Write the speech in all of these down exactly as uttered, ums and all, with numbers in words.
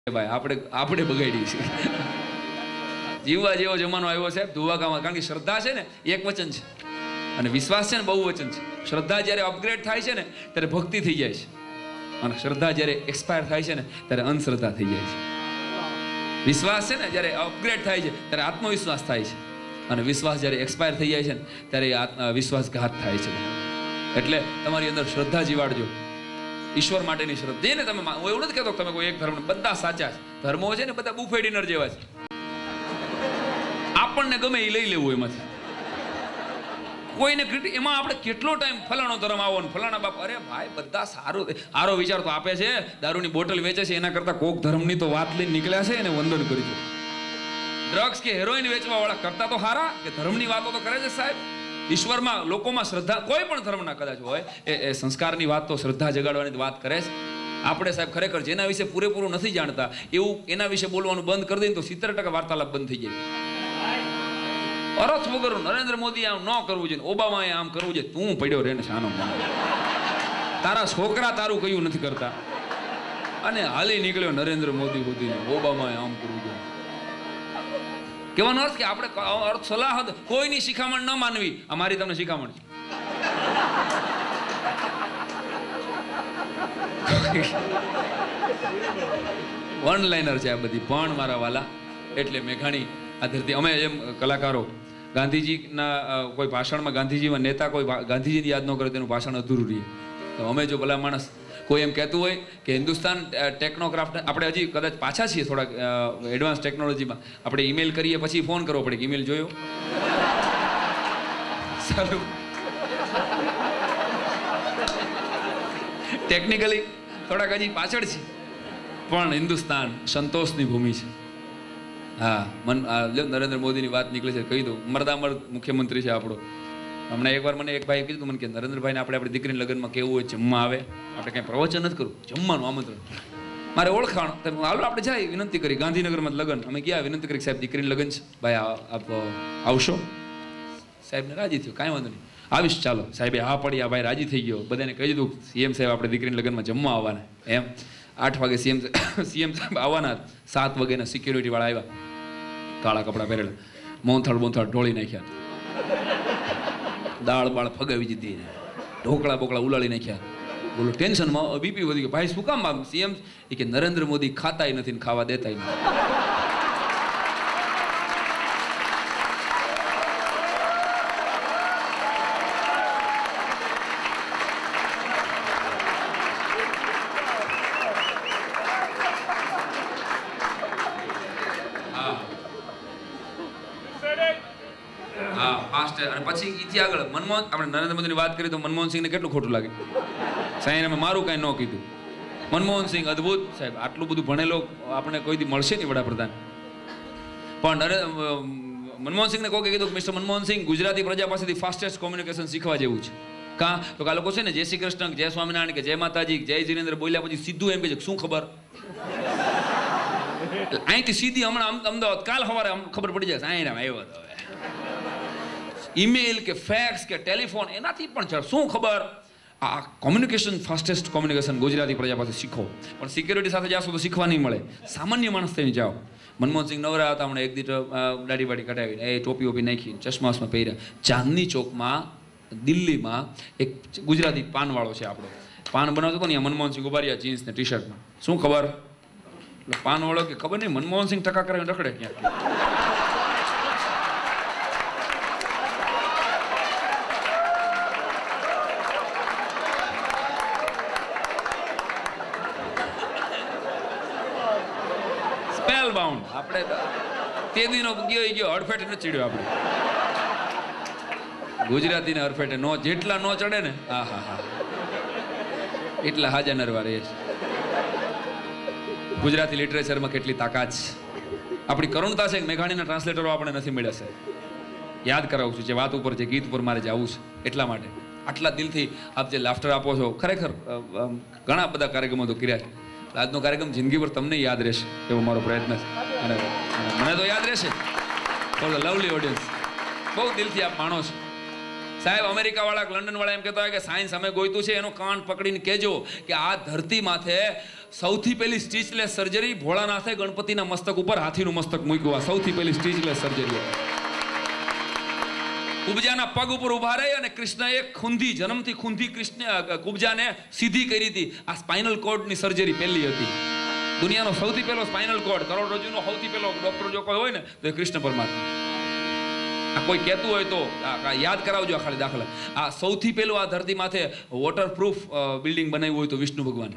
ભાઈ આપણે આપણે બગાડી છે. જીવવા જેવો જમાનો આવ્યો સાહેબ ધુવાકામાં. કારણ કે શ્રદ્ધા છે ને એક વચન છે અને વિશ્વાસ છે ને બહુ વચન છે. શ્રદ્ધા જ્યારે અપગ્રેડ થાય છે ને ત્યારે ભક્તિ થઈ જાય છે અને શ્રદ્ધા જ્યારે એક્સપાયર થાય છે ને ત્યારે અંધશ્રદ્ધા થઈ જાય છે. વિશ્વાસ છે ને જ્યારે અપગ્રેડ થાય છે ત્યારે આત્મવિશ્વાસ થાય છે અને વિશ્વાસ જ્યારે એક્સપાયર થઈ જાય છે ને ત્યારે વિશ્વાસઘાત થાય છે. એટલે તમારી અંદર શ્રદ્ધા જીવાડજો, ઈશ્વર માટેની શ્રદ્ધા. જેને તમે, હું એવું નથી કહેતો તમે કોઈ એક ધર્મ, બધા સાચા છે. ધર્મો છે ને બધા બુફે ડિનર જેવા છે. આપણને ગમે એ લઈ લેવું એમાંથી. કોઈને એમાં આપણે કેટલો ટાઈમ ફલાણો ધર્મ આવો ને ફલાણા બાપ, અરે ભાઈ બધા સારું સારો વિચાર તો આપે છે. દારૂની બોટલ વેચે છે એના કરતા કોક ધર્મની તો વાત લઈને નીકળ્યા છે એને વંદન કરી દો. ડ્રગ્સ કે હેરોઈન વેચવા વાળા કરતા તો સારા કે ધર્મની વાતો તો કરે છે સાહેબ. ઈશ્વરમાં લોકોમાં શ્રદ્ધા કોઈ પણ ધર્મના કદાચ હોય એ એ સંસ્કારની વાત તો શ્રદ્ધા જગાડવાની વાત કરે છે. આપણે સાહેબ ખરેખર જેના વિશે પૂરેપૂરું નથી જાણતા એવું એના વિશે બોલવાનું બંધ કરી દઈએ તો સિત્તેર ટકા વાર્તાલાપ બંધ થઈ જાય. અરથ વગર નરેન્દ્ર મોદી આમ ન કરવું જોઈએ, ઓબામાએ આમ કરવું જોઈએ, તું પડ્યો રે ને શાનો તારા છોકરા તારું કયું નથી કરતા અને હાલી નીકળ્યો નરેન્દ્ર મોદી સુધી ઓબામાએ આમ કરવું જોઈએ. કહેવાનો અર્થ કે આપણે અર્થ સલાહ કોઈની શિખામણ ન માનવી. અમારી તમને શિખામણ છે. વન લાઇનર છે આ બધી પણ મારા વાલા. એટલે મેઘાણી આ ધરતી અમે એમ કલાકારો ગાંધીજીના કોઈ ભાષણમાં ગાંધીજીમાં નેતા કોઈ ગાંધીજીની યાદ ન કરે તેનું ભાષણ અધૂરું રહે. તો અમે જો ભલા માણસ કોઈ એમ કહેતું હોય કે હિન્દુસ્તાન ટેકનોક્રાફ્ટ, આપણે હજી કદાચ પાછા છીએ થોડાક એડવાન્સ ટેકનોલોજીમાં. આપણે ઈમેલ કરીએ પછી ફોન કરવો પડે કે ઈમેલ જોયો સારું. ટેકનિકલી થોડાક હજી પાછળ છે પણ હિન્દુસ્તાન સંતોષની ભૂમિ છે. હા, મન નરેન્દ્ર મોદીની વાત નીકળે છે કહી દઉં. મર્દામર્દ મુખ્યમંત્રી છે આપણો. હમણાં એકવાર મને એક ભાઈ કીધું મને કે નરેન્દ્રભાઈને આપણે આપણી દીકરીના લગ્નમાં કેવું હોય, જમવા આવે, આપણે કંઈ પ્રવચન નથી કરવું, જમવાનું આમંત્રણ. મારે ઓળખાણ, હાલો આપણે જાય વિનંતી કરી. ગાંધીનગરમાં લગ્ન, અમે ગયા વિનંતી કરી સાહેબ દીકરીનું લગ્ન છે, ભાઈ આપ આવશો? સાહેબને રાજી થયો, કાંઈ વાંધો નહીં આવીશ ચાલો. સાહેબે હા પડી, આ ભાઈ રાજી થઈ ગયો. બધાને કહી દીધું સીએમ સાહેબ આપણે દીકરીના લગ્નમાં જમવા આવવાના. એમ આઠ વાગે સીએમ સીએમ સાહેબ આવવાના. સાત વાગ્યાના સિક્યુરિટી વાળા આવ્યા, કાળા કપડાં પહેરેલા, મોહનથાળ બોનથાળ ઢોળી નાખ્યા, દાળ બાળ ફગાવી દીધી, ઢોકળા બોકળા ઉલાળી નાખ્યા. બોલો ટેન્શનમાં બીપી વધી ગયો. ભાઈ શું કામ આમ? સીએમ એ કે નરેન્દ્ર મોદી ખાતાય નથી ને ખાવા દેતાય નથી. અને પછી ઈથી આગળ મનમોહન, આપણે નરેન્દ્ર મોદીની વાત કરી તો મનમોહન સિંહને કેટલું ખોટું લાગે. સાહેબ મારું કાંઈ ન કીધું. મનમોહન સિંહ અદભુત સાહેબ, આટલું બધું ભણેલો આપણે કોઈ દી મળશે નહીં વડાપ્રધાન. પણ મનમોહન સિંહને કોઈ કીધું કે મિસ્ટર મનમોહન સિંહ ગુજરાતી પ્રજા પાસેથી ફાસ્ટેસ્ટ કોમ્યુનિકેશન શીખવા જેવું છે. કાં તો આ લોકો છે ને જય શ્રી કૃષ્ણ, જય સ્વામિનારાયણ કે જય માતાજી, જય જીનેન્દ્ર બોલ્યા પછી સીધું એમ કે શું ખબર. અહીંથી સીધી હમણાં અમદાવાદ કાલ સવારે ખબર પડી જાય અહીં આવ્યો હતો. ઈમેલ કે ફેક્સ કે ટેલિફોન એનાથી પણ શું ખબર. આ કોમ્યુનિકેશન, ફાસ્ટેસ્ટ કોમ્યુનિકેશન ગુજરાતી પ્રજા પાસે શીખો. પણ સિક્યુરિટી સાથે જાશો તો શીખવા નહીં મળે. સામાન્ય માણસ થઈને જાઓ. મનમોહન સિંહ નવરા હતા હમણાં, એક દી દાઢી વાડી કઢાવીને એ ટોપી ઓપી નાખી, ચશ્મા વસમાં પહેર્યા. ચાંદની ચોકમાં દિલ્હીમાં એક ગુજરાતી પાનવાળો છે આપણો, પાન બનાવતો હતો ને, મનમોહન સિંહ ઉભા રહ્યા જીન્સ ને ટી શર્ટમાં. શું ખબર? એટલે પાનવાળો કે ખબર નહીં, મનમોહન સિંહ ટકા કરાવીને રખડે ક્યાંક. બાઉન્ડ આપણે તે દીનો ગયો ગયો હડફેટે ન ચડ્યો. આપણે ગુજરાતીને હડફેટે નો જેટલા નો ચડે ને, હા હા હા એટલા હાજા નરવા રહે છે. ગુજરાતી લિટરેચરમાં કેટલી તાકાત છે. આપણી કરુણતા છે કે મેઘાણીના ટ્રાન્સલેટરો આપણે નથી મળ્યા છે. યાદ કરાવું છું જે વાત ઉપર, જે ગીત ઉપર મારે જવું છે એટલા માટે. આટલા દિલથી આપ જે લાફ્ટર આપો છો, ખરેખર ઘણા બધા કાર્યક્રમો તો કર્યા છે. આજનો કાર્યક્રમ જિંદગીભર તમને યાદ રહેશે એવો મારો પ્રયત્ન છે. અને મને તો યાદ રહેશે. ફોર ધ લવલી ઓડિયન્સ, બહુ દિલથી આપ માણો છો. સાહેબ અમેરિકા વાળા લંડન વાળા એમ કહેતા હોય કે સાયન્સ અમે ગોઈતું છે, એનો કાન પકડીને કહેજો કે આ ધરતી માથે સૌથી પહેલી સ્ટીચલેસ સર્જરી ભોળાનાથે ગણપતિના મસ્તક ઉપર હાથીનું મસ્તક મૂક્યું. આ સૌથી પહેલી સ્ટીચલેસ સર્જરી. કુબજાના પગ ઉપર ઉભા રહી અને કૃષ્ણએ ખૂંધી જન્મથી ખૂંધી કૃષ્ણ કુબજાને સીધી કરી હતી. આ સ્પાઇનલ કોર્ડની સર્જરી પહેલી હતી. દુનિયાનો સૌથી પહેલો સ્પાઇનલ કોર્ડ, કરોડરજ્જુનો સૌથી પહેલો ડોક્ટર જો કોઈ હોય ને તો એ કૃષ્ણ પરમાત્મા. આ કોઈ કહેતું હોય તો યાદ કરાવજો આ ખાલી દાખલા. આ સૌથી પહેલું આ ધરતી માથે વોટરપ્રૂફ બિલ્ડિંગ બનાવ્યું હોય તો વિષ્ણુ ભગવાન.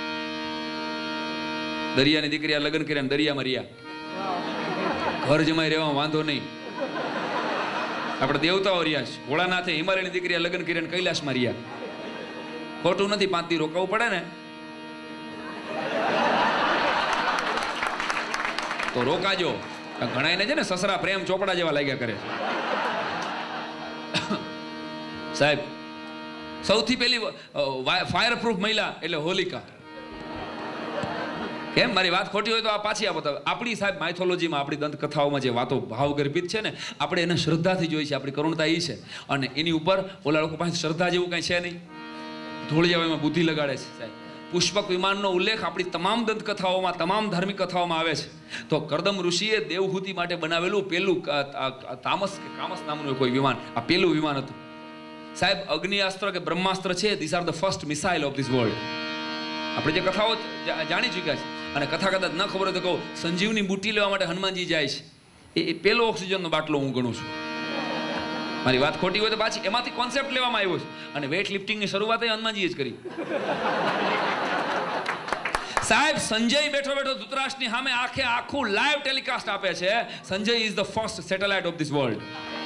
દરિયાની દીકરી લગ્ન કર્યા દરિયામાં રહ્યા. ઘર જમાઈ રહેવામાં વાંધો નહીં. આપણે દેવતાઓ રહ્યા છે. ભોળાનાથે હિમાલયની દીકરી લગ્ન કર્યા કૈલાસમાં રહ્યા. ખોટું નથી, પાંચ દી રોકાવું પડે ને તો રોકાજો. ઘણાને છે ને સસરા પ્રેમ ચોપડા જેવા લાગ્યા કરે છે. સાહેબ સૌથી પહેલી ફાયર પ્રૂફ મહિલા એટલે હોલિકા. કેમ મારી વાત ખોટી હોય તો આ પાછી આપો. આપણી સાહેબ માઇથોલોજીમાં, આપણી દંતકથાઓમાં જે વાતો ભાવગર્ભિત છે ને, આપણે એને શ્રદ્ધાથી જોઈ છે. આપણી કરુણતા એ છે. અને એની ઉપર ઓલા લોકો પાસે શ્રદ્ધા જેવું કાંઈ છે નહીં. ધૂળ જેવા એમાં બુદ્ધિ લગાડે છે. સાહેબ પુષ્પક વિમાનનો ઉલ્લેખ આપણી તમામ દંતકથાઓમાં, તમામ ધાર્મિક કથાઓમાં આવે છે. તો કરદમ ઋષિએ દેવહૂતિ માટે બનાવેલું પેલું તામસ કે કામસ નામનું કોઈ વિમાન, આ પેલું વિમાન હતું. સાહેબ અગ્નિઅસ્ત્ર કે બ્રહ્માસ્ત્ર છે, this are the first missile of this world. આપણે જે કથાઓ જાણી ચૂક્યા છે. અને કથા કદાચ ન ખબર હોય તો કહું, સંજીવની બુટી લેવા માટે હનુમાનજી જાય છે. એ પેલો ઓક્સિજનનો બાટલો હું ગણું છું. મારી વાત ખોટી હોય તો પાછી એમાંથી કોન્સેપ્ટ લેવામાં આવ્યો છે. અને વેઇટ લિફ્ટિંગની શરૂઆત હનુમાનજીએ જ કરી. સાહેબ સંજય બેઠો બેઠો ધૃતરાષ્ટ્રની સામે આખે આખું લાઈવ ટેલિકાસ્ટ આપે છે. Sanjay is the first satellite of this world.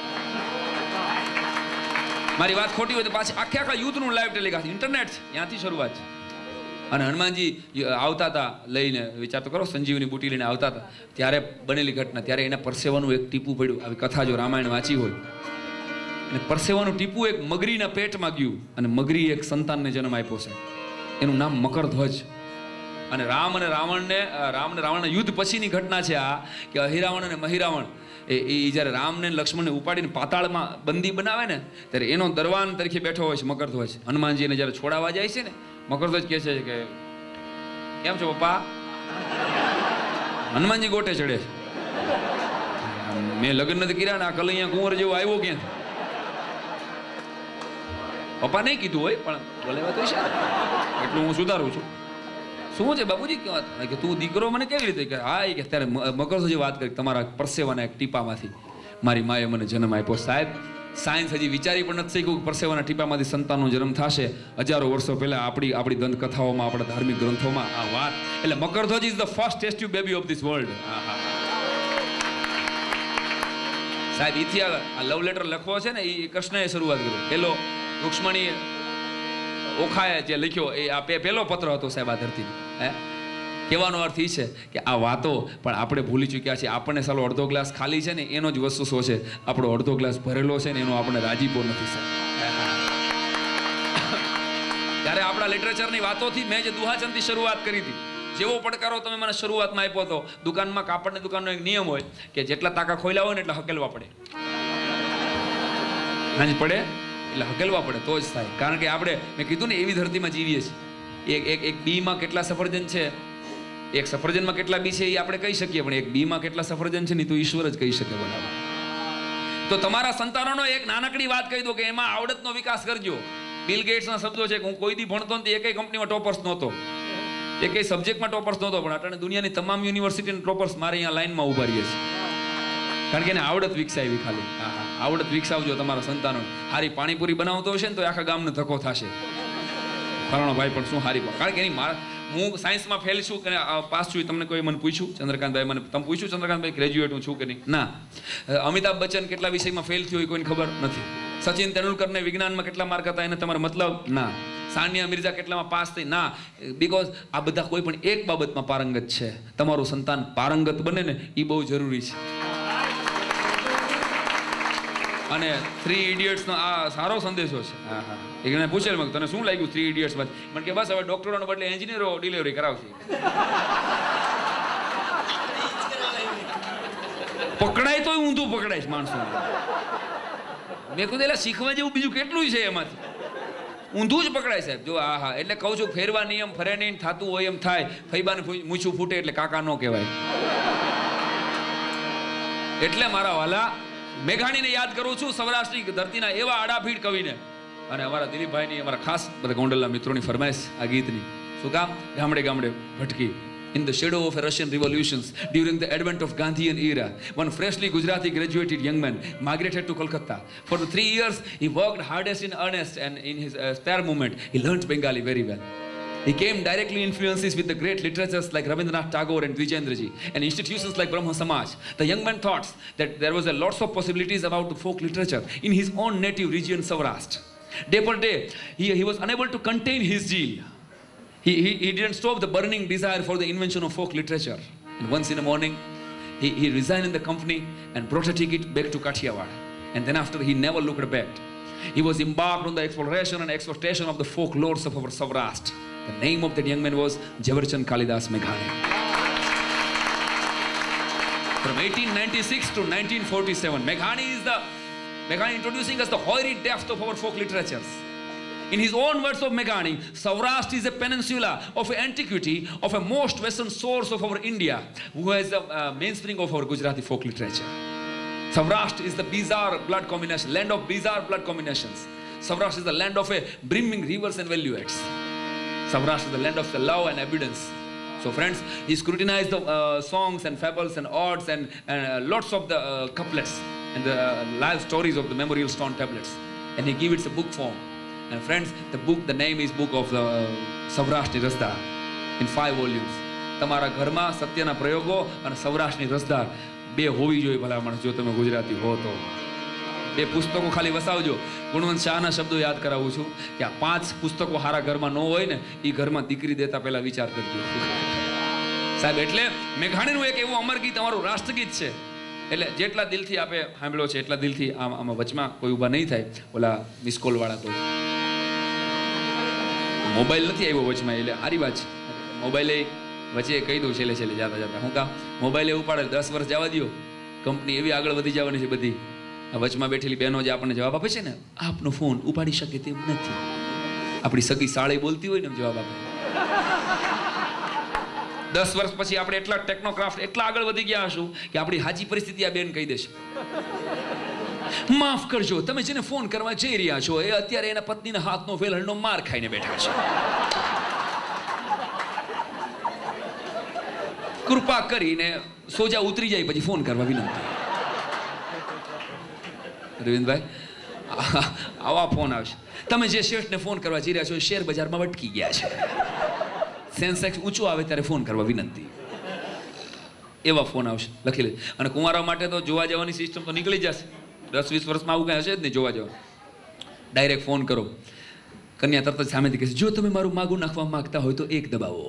મારી વાત ખોટી હોય તો પાછી આખે આખા યુદ્ધનું લાઈવ ટેલિકાસ્ટ. ઇન્ટરનેટ છે, ત્યાંથી શરૂઆત છે. અને હનુમાનજી આવતા હતા લઈને, વિચાર તો કરો, સંજીવની બુટી લઈને આવતા હતા ત્યારે બનેલી ઘટના. ત્યારે એના પરસેવાનું એક ટીપું પડ્યું. આવી કથા જો રામાયણ વાંચી હોય, અને પરસેવાનું ટીપું એક મગરીના પેટમાં ગયું અને મગરી એક સંતાનને જન્મ આપ્યો છે. એનું નામ મકરધ્વજ. અને રામ અને રાવણને રામ અને રાવણના યુદ્ધ પછીની ઘટના છે આ, કે અહિરાવણ અને મહિરાવણ એ એ જ્યારે રામને લક્ષ્મણને ઉપાડીને પાતાળમાં બંદી બનાવે ને, ત્યારે એનો દરવાન તરીકે બેઠો હોય છે મકરધ્વજ. હનુમાનજીને જ્યારે છોડાવવા જાય છે ને, મકરધ્વજ કહે છે કે કેમ છો પપ્પા? હનુમાનજી ગોટે ચડે છે. મેં લગ્ન નથી કર્યા ને આ કલૈયા કુંવર જેવો આવ્યો ક્યાંથી? પપ્પા નહીં કીધું હોય પણ બોલે વાત છે, એટલું હું સુધારું છું. શું છે બાબુજી કે તું દીકરો મને કેવી રીતે કે હા એ કે ત્યારે મકરધ્વજે વાત કરી તમારા પરસેવાના એક ટીપામાંથી મારી માએ મને જન્મ આપ્યો. સાહેબ સાયન્સ હજી વિચારી પણ નથી શીખ્યું કે પરસેવાના ટીપામાંથી સંતાનનો જન્મ થશે. હજારો વર્ષો પહેલા આપણી આપણી દંતકથાઓમાં, આપણા ધાર્મિક ગ્રંથોમાં આ વાત. એટલે Makardhwaj is the first test tube baby of this world. સાહેબ ઇતિહાસ આ લવ લેટર લખવો છે ને, એ કૃષ્ણએ શરૂઆત કરી. પેલો રૂક્ષ્મણી ઓખાએ જે લખ્યો એ આ પહેલો પત્ર હતો સાહેબ આ ધરતીનો. હે કહેવાનો અર્થ એ છે કે આ વાતો પણ આપણે ભૂલી ચૂક્યા છીએ. આપણને સાલો અડધો ગ્લાસ ખાલી છે ને એનો જ વસ્તુ છે, આપણો અડધો ગ્લાસ ભરેલો છે ને એનો આપણે રાજીપો નથી સાહેબ. ત્યારે આપણા લિટરેચરની વાતોથી મેં જે દુહાચંદથી શરૂઆત કરી હતી, જેવો પડકારો તમે મને શરૂઆતમાં આપ્યો હતો, દુકાનમાં કાપડની દુકાનનો એક નિયમ હોય કે જેટલા તાકા ખોલ્યા હોય ને એટલા હકેલવા પડે. હાજી પડે એટલે હકેલવા પડે તો જ થાય. કારણ કે આપણે મેં કીધું ને એવી ધરતીમાં જીવીએ છીએ. એક એક એક બીમાં કેટલા સફરજન છે, એક સફરજનમાં કેટલા બી છે એ આપણે કહી શકીએ, પણ એક બીમાં કેટલા સફરજન છે ને તો ઈશ્વર જ કહી શકે. બરાબર. તો તમારા સંતાનોનો એક નાનકડી વાત કહી દો કે એમાં આવડતનો વિકાસ કરજો. બિલ ગેટ્સના શબ્દો છે કે હું કોઈ દી ભણતો નથી, એકેય કંપનીમાં ટોપર્સ નહોતો, એકેય સબ્જેક્ટમાં ટોપર્સ નહોતો, પણ અટાણે દુનિયાની તમામ યુનિવર્સિટીના ટોપર્સ મારે અહીંયા લાઈનમાં ઉભા રહીએ છીએ. કારણ કે એને આવડત વિકસાવી. ખાલી હા હા આવડત વિકસાવજો તમારા સંતાનો. હારી પાણીપુરી બનાવતો હશે ને તો આખા ગામને ધક્કો થશે, ફલાણો ભાઈ પણ શું હારી. કારણ કે એની મારા હું સાયન્સમાં ફેલ છું કે પાસ છું, તમને કોઈ મને પૂછ્યું ચંદ્રકાંતભાઈ, મને તમે પૂછ્યું ચંદ્રકાંતભાઈ ગ્રેજ્યુએટ હું છું કે નહીં? ના. અમિતાભ બચ્ચન કેટલા વિષયમાં ફેલ થયો હોય કોઈને ખબર નથી. સચિન તેંડુલકરને વિજ્ઞાનમાં કેટલા માર્ક હતા એને તમારો મતલબ ના. સાનિયા મિર્ઝા કેટલામાં પાસ થઈ ના. બિકોઝ આ બધા કોઈ પણ એક બાબતમાં પારંગત છે. તમારું સંતાન પારંગત બને ને એ બહુ જરૂરી છે. અને થ્રી ઇડિયટ્સનો આ સારો સંદેશો છે. હા હા એને પૂછેલ મને તને શું લાગ્યું થ્રી ઇડિયટ્સ માં? મને કે બસ હવે ડોક્ટરોને બદલે એન્જિનિયરો ડિલિવરી કરાવશે. પકડાય તોય ઊંધું પકડાય માણસો. મેં કીધું એટલે શીખવા જેવું બીજું કેટલું છે એમાંથી? ઊંધું જ પકડાય સાહેબ. જો આ હા એટલે કહું છું ફેરવા નિયમ ફરે નહીં, થતું હોય એમ થાય. ફૈબાને મૂછું ફૂટે એટલે કાકા નો કહેવાય. એટલે મારા વાલા મેઘાણીને યાદ કરું છું, સૌરાષ્ટ્રની ધરતીના એવા આડાફીડ કવિને. અને અમારા દિલીપભાઈની, અમારા ખાસ બધા ગોંડલના મિત્રોની ફરમાઈશ આ ગીતની. શું કામ? ગામડે ગામડે ભટકી. In the shadow of a Russian revolutions during the advent of Gandhian era, one freshly Gujarati graduated young man migrated to Kolkata. For the three years, he worked hardest in earnest, and in his uh, spare moment, he learnt Bengali very well. He came directly influences with the great literatures like Rabindranath Tagore and Vijendraji, and institutions like Brahma Samaj. The young man thought that there was a lots of possibilities about the folk literature in his own native region, Saurashtra. Day per day, he, he was unable to contain his zeal. He, he, he didn't stop the burning desire for the invention of folk literature. And once in the morning, he, he resigned in the company and brought a ticket back to Kathiawad. And then after, he never looked back. He was embarked on the exploration and exploitation of the folklores of our Saurashtra. The name of that young man was Jhavarchand Kalidas Meghani. From eighteen ninety-six to nineteen forty-seven, Meghani is the Meghani introducing us the hoary depth of our folk literatures. In his own words of Meghani, Saurashtra is a peninsula of antiquity, of a most western source of our India, who has the uh, mainspring of our Gujarati folk literature. Saurashtra is the bizarre blood combination, land of bizarre blood combinations. Saurashtra is the land of a brimming rivers and valluates. Saurashtra is the land of the love and abundance. So friends, he scrutinized the uh, songs and fables and odes and, and uh, lots of the uh, couplets and the uh, live stories of the memorial stone tablets. And he gave it a book form. And friends, the book, the name is Book of the uh, Saurashtra Rasdar in five volumes. તમારા ઘરમાં સત્યના પ્રયોગો અને સૌરાષ્ટ્રની રસદાર બે હોવી જોઈએ ભલા માણસ, જો તમે ગુજરાતી હો તો. બે પુસ્તકો ખાલી વસાવજો. ગુણવંત શાહના શબ્દો યાદ કરાવું છું કે આ પાંચ પુસ્તકો હારા ઘરમાં ન હોય ને, એ ઘરમાં દીકરી દેતા પહેલા વિચાર કરજો સાહેબ. એટલે મેઘાણીનું એક એવું અમર ગીત અમારું રાષ્ટ્રગીત છે. એટલે જેટલા દિલથી આપે સાંભળ્યો છે એટલા દિલથી આમ આમાં વચમાં કોઈ ઊભા નહીં થાય. ઓલા મિસકોલ વાળા કોઈ મોબાઈલ નથી આવ્યો વચમાં, એટલે સારી વાત છે. મોબાઈલે વચ્ચે કહી દઉં છેલ્લે છેલ્લે જતા જતા, હું કામ મોબાઈલે ઉપાડે દસ વર્ષ જવા દો, કંપની એવી આગળ વધી જવાની છે બધી. આ વચમાં બેઠેલી બહેનો જે આપણને જવાબ આપે છે ને, આપનો ફોન ઉપાડી શકે તેમ નથી. આપણી સગી સાળી બોલતી હોય ને એમ જવાબ આપે. દસ વર્ષ પછી આપણે એટલા ટેકનોક્રાફ્ટ એટલા આગળ વધી ગયા હશું કે આપણી સાચી પરિસ્થિતિ આ બેન કહી દેશે, માફ કરજો તમે જેને ફોન કરવા જઈ રહ્યા છો એ અત્યારે એના પત્નીના હાથનો વેલણનો માર ખાઈને બેઠા છે. કૃપા કરીને સોજા ઉતરી જાય પછી ફોન કરવા વિનંતી. રવિન્દ્રભાઈ આવા ફોન આવશે. તમે જે શેઠને ફોન કરવા જઈ રહ્યા છો એ શેર બજારમાં વટકી ગયા છે, સેન્સેક્સ ઊંચું આવે ત્યારે ફોન કરવા વિનંતી. એવા ફોન આવશે, લખી લે. અને કુંવારા માટે તો જોવા જવાની સિસ્ટમ તો નીકળી જશે. દસ વીસ વર્ષમાં આવું કાંઈ હશે જ નહીં જોવા જવા. ડાયરેક્ટ ફોન કરો, કન્યા તરત જ સામેથી કહેશે, જો તમે મારું માગું નાખવા માંગતા હોય તો એક દબાવો.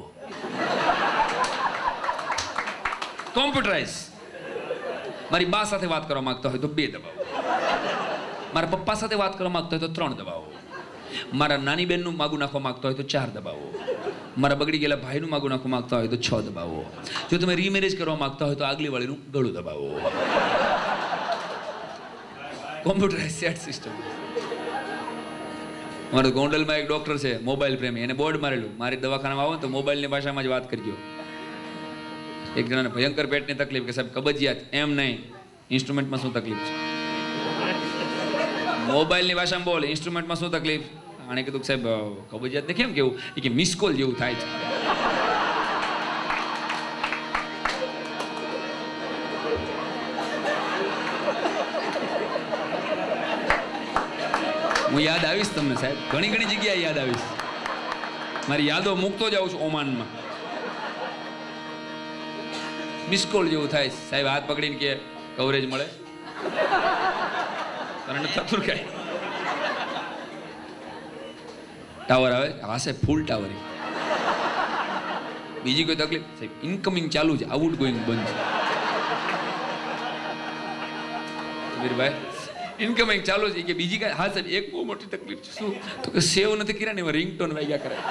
કોમ્પ્યુટરાઇઝ. મારી બા સાથે વાત કરવા માંગતા હોય તો બે દબાવો. મારા પપ્પા સાથે વાત કરવા માંગતા હોય તો ત્રણ દબાવો. મારા નાની બેનનું માગું નાખવા માંગતા હોય તો ચાર દબાવો. મારા બગડી ગયેલા ભાઈનું માગું નાખવા માંગતા હોય તો છ દબાવો. જો તમે રીમેરેજ કરવા માંગતા હોય તો આગલી વાળીનું ગળું દબાવો. Computerise set system. મારો ગોંડલમાં એક ડોક્ટર છે મોબાઈલ પ્રેમી, એને બોર્ડ મારેલું, મારી દવાખાનામાં આવો ને તો મોબાઈલની ભાષામાં જ વાત કરજો. એક જણાને ભયંકર પેટની તકલીફ કે સાહેબ કબજિયાત. એમ નહીં, ઇન્સ્ટ્રુમેન્ટમાં શું તકલીફ છે? મોબાઈલની ભાષામાં બોલ, ઇન્સ્ટ્રુમેન્ટમાં શું તકલીફ? આણે કીધું સાહેબ કબજિયાત ને કેમ કેવું? એ કે મિસકોલ જેવું થાય છે. હું યાદ આવીશ તમને સાહેબ, ઘણી ઘણી જગ્યાએ યાદ આવીશ. મારી યાદો મૂકતો જાઉં છું ઓમાનમાં. મિસકોલ જેવું થાય સાહેબ, હાથ પકડીને કે કવરેજ મળે, કારણ થતું કાંઈ. ટાવર આવે, હા સાહેબ ફૂલ ટાવર. બીજી કોઈ તકલીફ? સાહેબ ઇનકમિંગ ચાલુ છે, આઉટ ગોઈંગ બંધ છે. વીરભાઈ ઇનકમિંગ ચાલુ છે કે બીજી કાંઈ? હા સાહેબ એક બહુ મોટી તકલીફ છે. શું? તો કે સેવ નથી કર્યા ને એમાં રિંગટોન વાગ્યા કરે.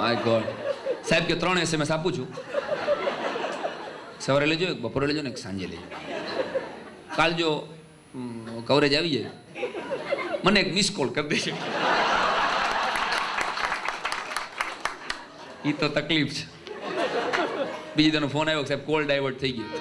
My God. સાહેબ કે ત્રણ એસએમએસ આપું છું, સવારે લેજો, એક બપોરે લેજો ને એક સાંજે લેજો. કાલ જો કવરેજ આવી જાય મને એક મિસ કોલ કરી દેજો. એ તો તકલીફ છે. બીજી તનો ફોન આવ્યો સાહેબ કોલ ડાયવર્ટ થઈ ગયો.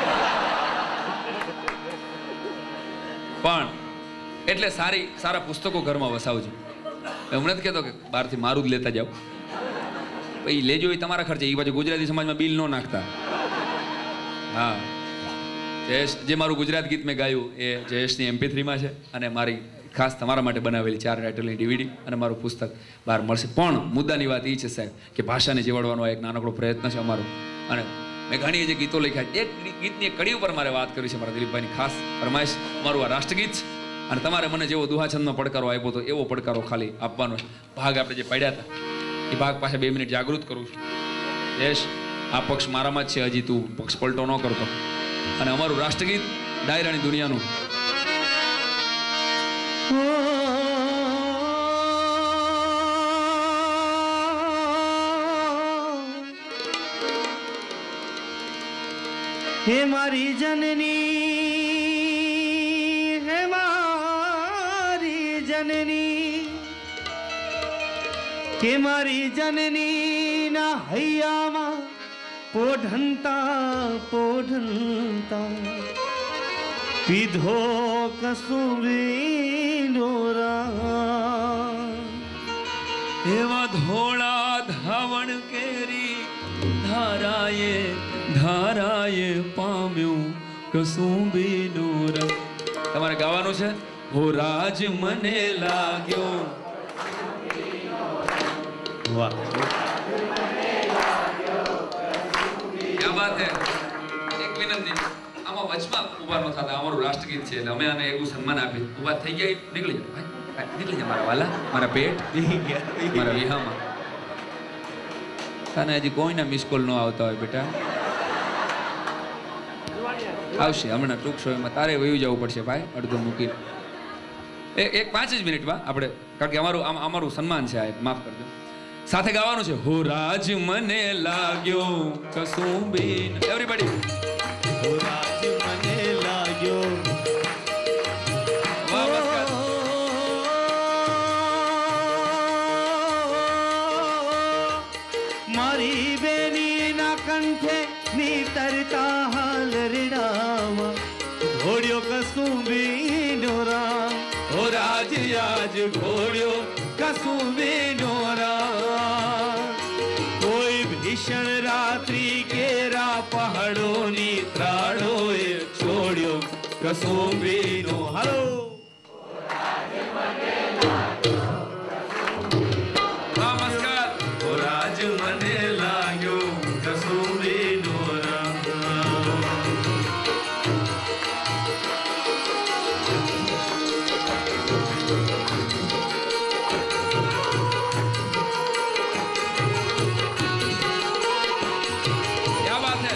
પણ એટલે સારી સારા પુસ્તકો ઘરમાં વસાવજો. હું નથી કહેતો કે બહારથી મારું જ લેતા જાઓ, એ લેજો એ તમારા ખર્ચે. એ બાજુ ગુજરાતી સમાજમાં બિલ ન નાખતા. હા, જયેશ જે મારું ગુજરાત ગીત મેં ગાયું એ જયેશની એમપી થ્રીમાં છે અને મારી ખાસ તમારા માટે બનાવેલી ચાર ટાઇટલની ડીવીડી અને મારું પુસ્તક બહાર મળશે. પણ મુદ્દાની વાત એ છે સાહેબ કે ભાષાને જેવડવાનો એક નાનકડો પ્રયત્ન છે અમારો. અને મેં ઘણી જે ગીતો લખ્યા, એક ગીતની એક કડી ઉપર મારે વાત કરી છે મારા દિલીપભાઈની ખાસ ફરમાઈશ. મારું આ રાષ્ટ્રગીત છે અને તમારે મને જેવો દુહાછંદમાં પડકારો આપ્યો હતો એવો પડકારો ખાલી આપવાનો ભાગ આપણે જે પડ્યા હતા એ ભાગ પાસે બે મિનિટ જાગૃત કરું છું. યશ, આ પક્ષ મારામાં જ છે, હજી તું પક્ષ પલટો ન કરતો. અને અમારું રાષ્ટ્રગીત ડાયરાની દુનિયાનું. હે મારી જનની, હે મારી જનની, કે મારી જનની ના હૈયામાં પોઢંતા પોઢંતા પીધો કસુરીનો રામ. એવા ધોળા ધાવણ કેરી ધારાએ ધારાએ પામ્યું કસુંબીનું રંગ. તમારે ગાવાનું છે. હો રાજ મને લાગ્યો. વાહ, ક્યા વાત હે. એક વિનંતી, આમાં વચમાં ઉભા ન થતા. અમારું રાષ્ટ્રગીત છે એટલે અમે આને એવું સન્માન આપી. ઉભા થઈ ગયા, નીકળી જાઓ ભાઈ, નીકળી જાઓ મારા વાલા, મારા પેટ, મારા વિહામાં. તને હજી કોઈના મિસ કોલ ન આવતા હોય બેટા. આવશે હમણાં ટૂંક સમયમાં. તારે વયું જવું પડશે ભાઈ, અડધું મૂકીને. એ એક પાંચ જ મિનિટમાં આપણે, કારણ કે અમારું અમારું સન્માન છે આ, માફ કરજો. સાથે ગાવાનું છે. હો રાજ મને લાગ્યો કસુંબીન. એવરીબડી. હો રાજ મને લાગ્યો. વાહ બસ. મારી બેની ના કંઠે નીતરતા હાલ રડાવા ઘોડ્યો કસુંબીનો રામ. હો રાજ આજ ઘોડ્યો કસુંબીનો રામ. કોઈ ભીષણ રાત્રિ કેરા પહાડોની ત્રાળોએ છોડ્યો કસુંબીનો. હાલો મને લાગ્યો કસુંબીનો રામ. क्या बात है.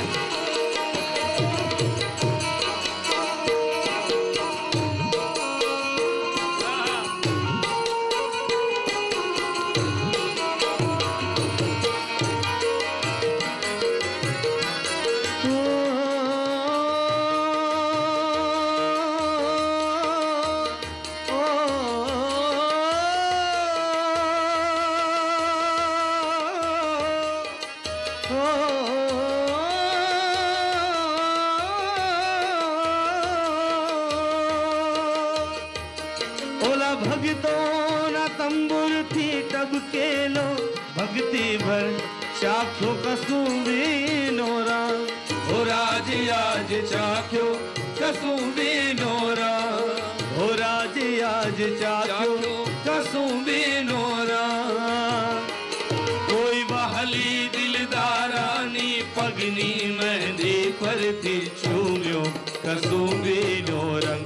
ઓલા ભગતોના તંબુરથી ટબકેલો ભક્તિ ભર ચાખ્યો કસુંબીનો રામ. હો રાજ આજ ચાખ્યો કસુંબીનો રામ. હો રાજ આજ ચાખ્યો કસુંબીનો રામ. કોઈ વહાલી દિલદારાની પગની મહેંદી પરથી ચૂમ્યો કસુંબીનો રંગ.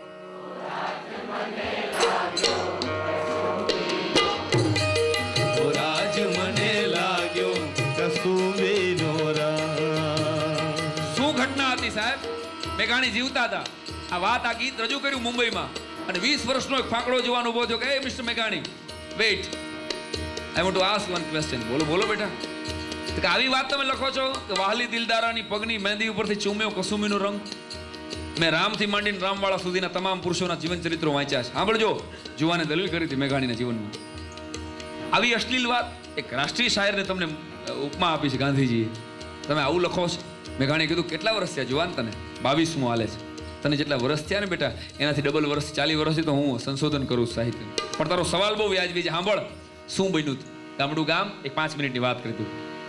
શું ઘટના હતી સાહેબ? મેઘાણી જીવતા હતા. આ વાત આ ગીત રજૂ કર્યું મુંબઈમાં અને વીસ વર્ષનો એક ફાંકડો જવાન ઉભો થયો કે એ મિસ્ટર મેઘાણી wait, I want to ask one question. બોલો બોલો બેટા. કે આવી વાત તમે લખો છો કે વહાલી દિલદારાની પગની મહેંદી ઉપરથી ચૂમ્યો કસુમીનો રંગ. મેં રામથી માંડીને રામવાળા સુધીના તમામ પુરુષોના જીવન ચરિત્રો વાંચ્યા છે. સાંભળજો, જુવાને દલીલ કરી હતી મેઘાણીના જીવનમાં. આવી અશ્લીલ વાત એક રાષ્ટ્રીય શાયરને તમને ઉપમા આપી છે ગાંધીજીએ. તમે આવું લખો છો. મેઘાણીએ કીધું કેટલા વર્ષ થયા જુવાન તને? બાવીસમું હાલે છે. તને જેટલા વર્ષ થયા ને બેટા એનાથી ડબલ વર્ષ ચાલીસ વર્ષથી તો હું સંશોધન કરું સાહિત્ય. પણ તારો સવાલ બહુ વ્યાજબી છે. સાંભળ શું બન્યું ગામડું ગામ. એક પાંચ મિનિટની વાત કરી દઉં.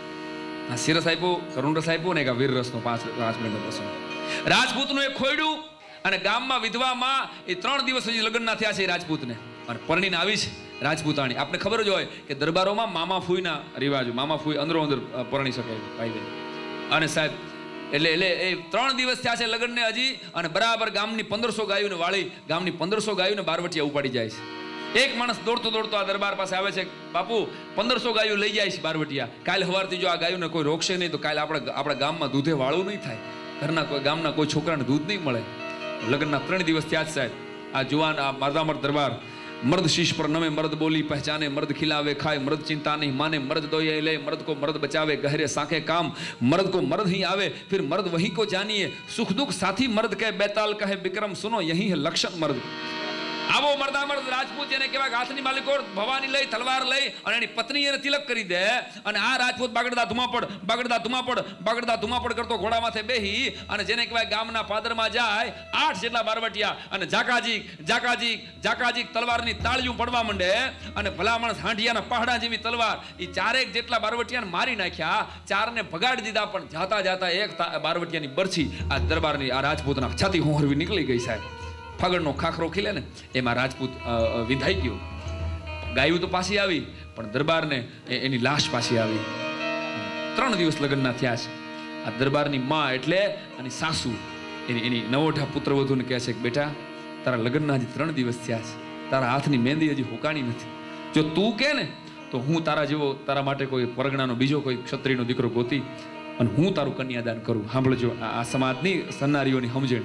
આ સિરસ આપ્યો, કરુણ રસ આપ્યો ને એક વીર રસનો પાંચ પાંચ મિનિટનો પ્રસંગ. રાજપૂતનું એક ખોયડું અને ગામમાં વિધવામાં એ ત્રણ દિવસ હજી લગ્નના થયા છે એ રાજપૂતને. અને પરણીને આવી છે રાજપૂતાણી. આપણે ખબર જ હોય કે દરબારોમાં મામા ફૂઈના રિવાજો, મામા ફૂઈ અંદરો અંદર પરણી શકે કાયદે. અને સાહેબ એટલે એટલે એ ત્રણ દિવસ થયા છે લગ્નને હજી. અને બરાબર ગામની પંદરસો ગાયોને વાળી ગામની પંદરસો ગાયોને બારવટિયા ઉપાડી જાય છે. એક માણસ દોડતો દોડતો આ દરબાર પાસે આવે છે. બાપુ પંદરસો ગાયો લઈ જાય છે બારવટિયા. કાલે સવારથી જો આ ગાયોને કોઈ રોકશે નહીં તો કાલે આપણે આપણા ગામમાં દૂધે વાળું નહીં થાય. ઘરના કોઈ ગામના કોઈ છોકરાને દૂધ નહીં મળે. લગ્નના ત્રણ દિવસ થયા જ સાહેબ. આ જુવાન આ મરદામર દરબાર मर्द शीश पर नवे मर्द बोली पहचाने मर्द खिलावे खाए मर्द चिंता नहीं माने मर्द दो ये ले मर्द को मर्द बचावे गहरे साके काम मर्द को मर्द ही आवे फिर मर्द वही को जानिए सुख दुख साथी मर्द कहे बेताल कहे विक्रम सुनो यही है लक्षण मर्द. આવો મર્દા મર્દ રાજપૂત જેને કહેવાય હાથની માલિકો ભવાની લઈ તલવાર લઈ અને એની પત્ની એને તિલક કરી દે. અને આ રાજપૂત બાગડદા ધુમાપડ બાગડદા ધુમાપડ બાગડદા ધુમાપડ કરતો ઘોડા માથે બેહી અને જેને કહેવાય ગામના પાદરમાં જાય આઠ જેટલા બારવટિયા અને જાકાજીક જાકાજીક જાકાજીક તલવારની તાળીઓ પડવા માંડે. અને ભલામણ હાંડિયાના પહાડા જેવી તલવાર એ ચારેક જેટલા બારવટિયાને મારી નાખ્યા. ચારને ભગાડી દીધા. પણ જાતા જાતા એક બારવટિયાની બરછી આ દરબારની આ રાજપૂતના છાતી હોહરવી નીકળી ગઈ સાહેબ. ફગડનો ખાખરો ખીલે ને એમાં રાજપૂત વિધાઈ ગયો. ગાયું તો પાછી આવી પણ દરબારને એની લાશ પાછી આવી. ત્રણ દિવસ લગ્નના થયા છે. આ દરબારની માં એટલે અને સાસુ એની એની નવોઠા પુત્રવધૂને કહે છે કે બેટા તારા લગ્નના હજી ત્રણ દિવસ થયા છે. તારા હાથની મહેંદી હજી હુકાણી નથી. જો તું કે ને તો હું તારા જેવો તારા માટે કોઈ પરગણાનો બીજો કોઈ ક્ષત્રિયનો દીકરો ગોતી અને હું તારું કન્યાદાન કરું. સાંભળજો આ સમાજની સન્નારીઓની સમજણ.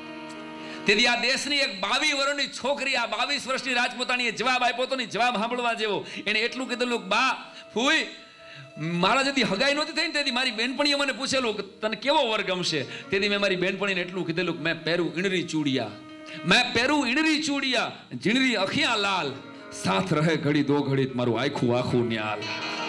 તેથી આ દેશની એક બાવીસ વર્ષની છોકરી આ બાવીસ વર્ષની રાજપૂતાણીએ જવાબ આપ્યો હતો ને જવાબ સાંભળવા જેવો. એને એટલું કીધેલું બા ફૂઈ મારા જેથી હગાઈ નહોતી થઈ ને તેથી મારી બેનપણીએ મને પૂછેલું કે તને કેવો વર ગમશે. તેથી મેં મારી બેનપણીને એટલું કીધેલું કે મેં પહેરું ઈણરી ચૂડિયા મેં પહેરું ઈણરી ચૂડિયા ઝીણરી અખિયા લાલ સાથ રહે ઘડી દો ઘડી મારું આખું આખું ન્યાલ.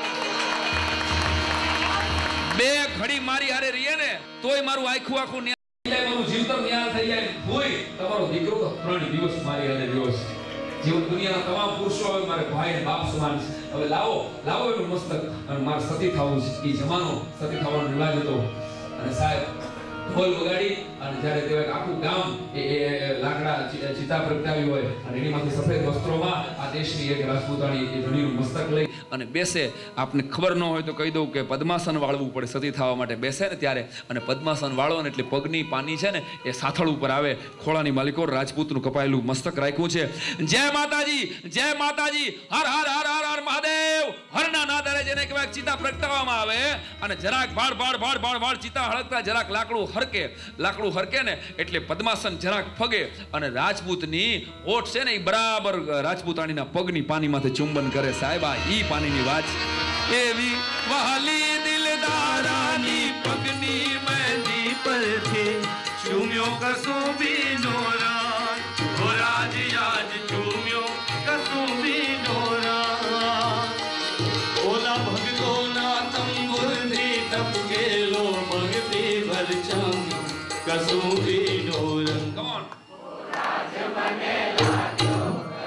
બે ઘડી મારી હારે રહીએ ને તોય મારું આખું આખું ન્યાલ મારું જીવતર ન્યાલ થઈ જાય. હોય તમારો દીકરો તો ત્રણ દિવસ મારી હારે રહ્યો છે. જીવન દુનિયાના તમામ પુરુષો હવે મારે ભાઈ ને બાપ સમાન છે. હવે લાવો લાવો એનું મસ્તક અને મારે સતી થવું છે. એ જમાનો સતી થવાનો રિવાજ હતો. અને સાહેબ ઢોલ વગાડી અને જ્યારે તે આખું ગામ એ લાકડા ચિતા પ્રગટાવી હોય અને એનીમાંથી સફેદ વસ્ત્રોમાં આ દેશની એક રાજપૂતાણી એ ધણીનું મસ્તક લઈ અને બેસે. આપને ખબર ન હોય તો કહી દઉં કે પદ્માસન વાળવું પડે સતી થવા માટે. બેસે ને ત્યારે અને પદ્માસન વાળો ને એટલે પગની પાની છે ને એ સાથળ ઉપર આવે. ખોળાની માલિકો રાજપૂતનું કપાયેલું મસ્તક રાખ્યું છે. જય માતાજી જય માતાજી હર હર હર હર હર મહાદેવ હરના નાદારે જેને કહેવાય ચિતા પ્રગટાવવામાં આવે અને જરાક ભાડ ભાડ ભાડ ભાડ ભાડ ચિતા હળકતા જરાક લાકડું હરકે લાકડું હરકે ને એટલે પદ્માસન જરાક ફગે અને રાજપૂતની ઓઠ છે ને એ બરાબર રાજપૂતાણીના પગની પાનીમાંથી ચુંબન કરે. સાહેબ આ ઈ પાણીની વાત એવી વહાલી દિલદારાની પગની મહેંદી પરથી ચૂમ્યો કસુંબીનો રાન ઓ રાજ યાદ ચૂમ્યો કસુંબીનો રાન ઓલા ભગતોના તંબુરથી ટપકેલો ભક્તિ ભરચમ કસુંબીનો રંગ. કમ ઓન રાજ મને લાગ્યો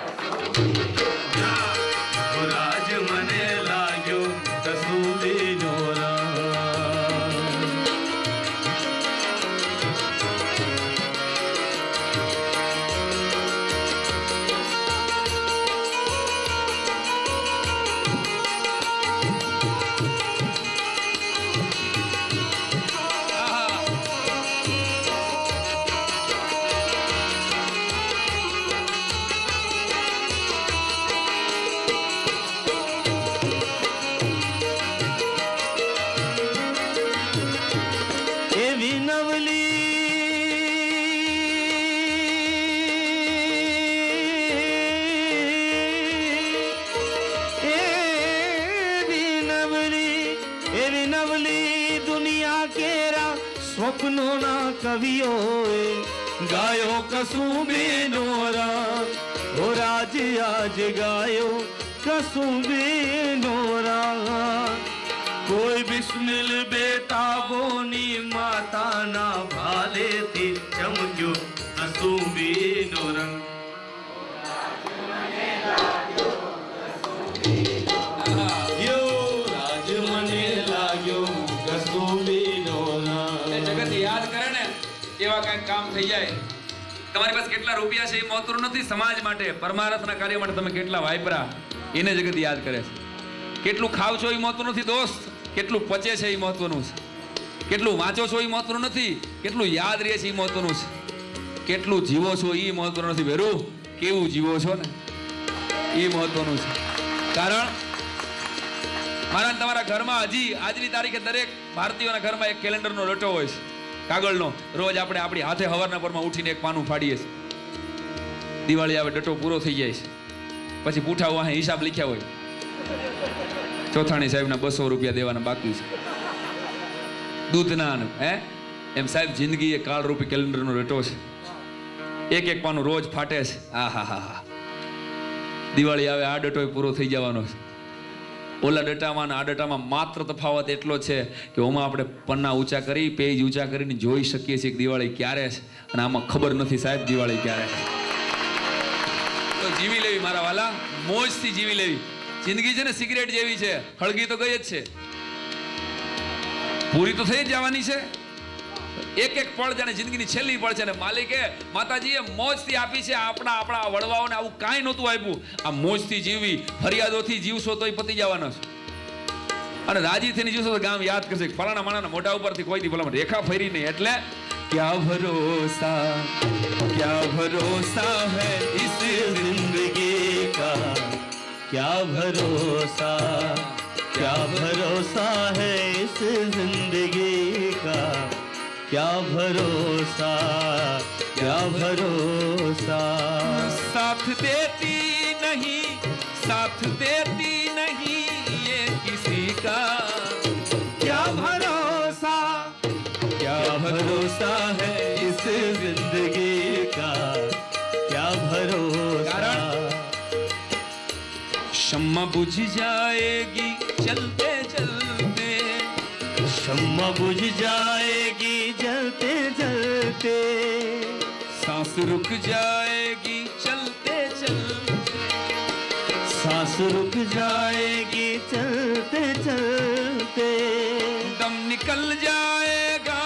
રાજ મને લાગ્યો કસુંબીનો રંગ. સપનો ના કવિઓએ ગાયો કસુંબી નો રાગ ઓ રાજ આજ ગાયો કસુંબી નો રાગ કોઈ બિસ્મિલ બેતાબોની માતાના ભાલેથી ચમક્યો કસુંબી નો રંગ યાદ કરે ને એવા કઈક કામ થઈ જાય. તમારી પાસે કેટલા રૂપિયા છે એ મહત્વનું નથી, સમાજ માટે પરમાર્થના કાર્ય માટે તમે કેટલા વાપરા એને જગત યાદ કરે છે. કેટલું ખાવ છો એ મહત્વનું નથી દોસ્ત, કેટલું પચે છે એ મહત્વનું છે. કેટલું વાંચો છો એ મહત્વનું નથી, કેટલું યાદ રહે છે એ મહત્વનું છે. કેટલું જીવો છો એ મહત્વનું નથી, વેરું કેવું જીવો છો ને એ મહત્વનું છે. કારણ મારા તમારા ઘરમાં હજી આજની તારીખે દરેક ભારતીયોના ઘરમાં એક કેલેન્ડરનો લટો હોય છે, કાગળનો. રોજ આપણે આપણી હાથે હવારના પરમાં ઉઠીને એક પાનું ફાડીએ છીએ. દિવાળી આવે ડટો પૂરો થઈ જાય છે, પછી પૂઠા વાહે હિસાબ લખ્યા હોય, ચોથાણી સાહેબના બસો રૂપિયા દેવાના બાકી છે, દૂધના હે એમ. સાહેબ જિંદગી એ કાળરૂપી કેલેન્ડરનો લટો છે. એક એક પાનું રોજ ફાટે છે. આ હા હા હા દિવાળી આવે આ ડટો પૂરો થઈ જવાનો છે. ઓલા ડટામાં આ ડટામાં માત્ર તફાવત એટલો છે કે ઓમાં આપણે પન્ના ઊંચા કરી પેજ ઊંચા કરીને જોઈ શકીએ છીએ કે દિવાળી ક્યારે છે, અને આમાં ખબર નથી સાહેબ દિવાળી ક્યારે છે. તો જીવી લેવી મારા વાલા, મોજથી જીવી લેવી. જિંદગી છે ને સિગરેટ જેવી છે, હળગી તો ગઈ જ છે, પૂરી તો થઈ જ જવાની છે. એક એક પળ જાણે જિંદગીની છેલ્લી પળ છે ને માલિકે માતાજીએ મોજથી આપી છે. આપણા આપણા વડવાઓને આવું કાંઈ નહોતું આપ્યું. આ મોજથી જીવવી, ફરિયાદોથી જીવશો તોય પતી જવાનો છે, અને રાજી થઈને જીવશો તો ગામ યાદ કરશે ફલાણા માણાના મોઢા ઉપરથી કોઈથી ભલામાં રેખા ફરી નહીં. એટલે ક્યા ભરોસા ક્યા ભરોસા હૈ ઇસ જિંદગી કા, क्या भरोसा क्या भरोसा है इस जिंदगी का, क्या भरोसा क्या भरोसा. साथ देती नहीं साथ देती नहीं ये किसी का, क्या भरोसा क्या भरोसा है इस जिंदगी का, क्या भरोसा. शम्मा बुझ जाएगी चलते चलते, शम्मा बुझ जाएगी जलते जलते, सांस रुक जाएगी चलते चलते, सांस रुक जाएगी चलते चलते, दम निकल जाएगा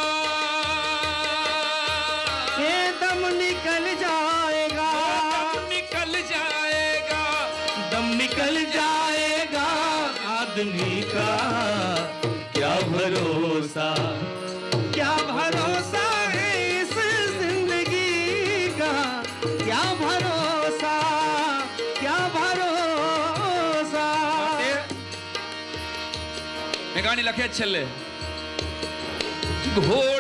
ये दम निकल जाएगा, दम निकल जाएगा दम निकल जाएगा आदमी का, क्या भरोसा क्या भरोसा है इस जिंदगी का, क्या भरोसा क्या भरोसा. મેં ગાણી લખે જ છેલ્લે, ઘોડ